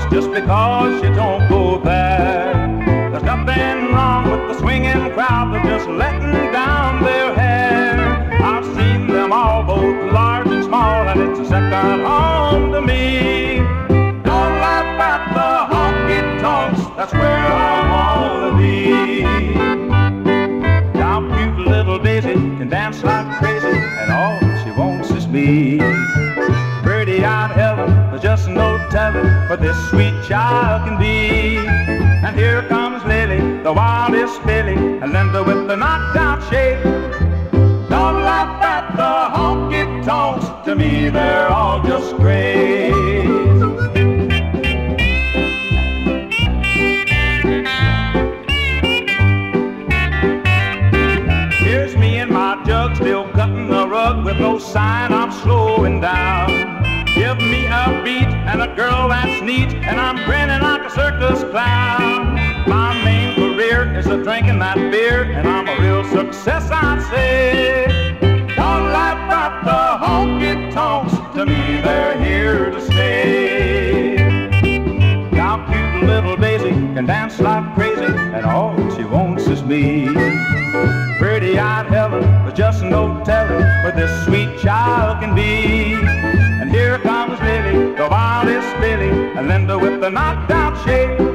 just because you don't go there. There's nothing wrong with the swinging crowd, they're just letting down their hair. I've seen them all, both large and small, and it's a second home to me. Don't laugh at the honky-tonks, that's where I wanna be. Now cute little Daisy can dance like crazy, and all she wants is me. Pretty-eyed Helen, there's just no telling what this sweet child can be. And here comes Lily, the wildest filly, and Linda with the knocked-out shape. Don't laugh at the honky-tonks, to me they're all just great. Here's me and my jug, still cutting the rug with no sign of slowing down. Give me a beat and a girl that's neat, and I'm grinning like a circus clown. My main career is a drinking that beer, and I'm a real success, I'd say. Don't laugh at the honky-tonks, to me they're here to stay. Now cute little Daisy can dance like crazy, and all she wants is me. Pretty-eyed Helen, there's just no telling where this sweet child can be. And here comes Lily, the wildest filly, and Linda with the knocked-out shape.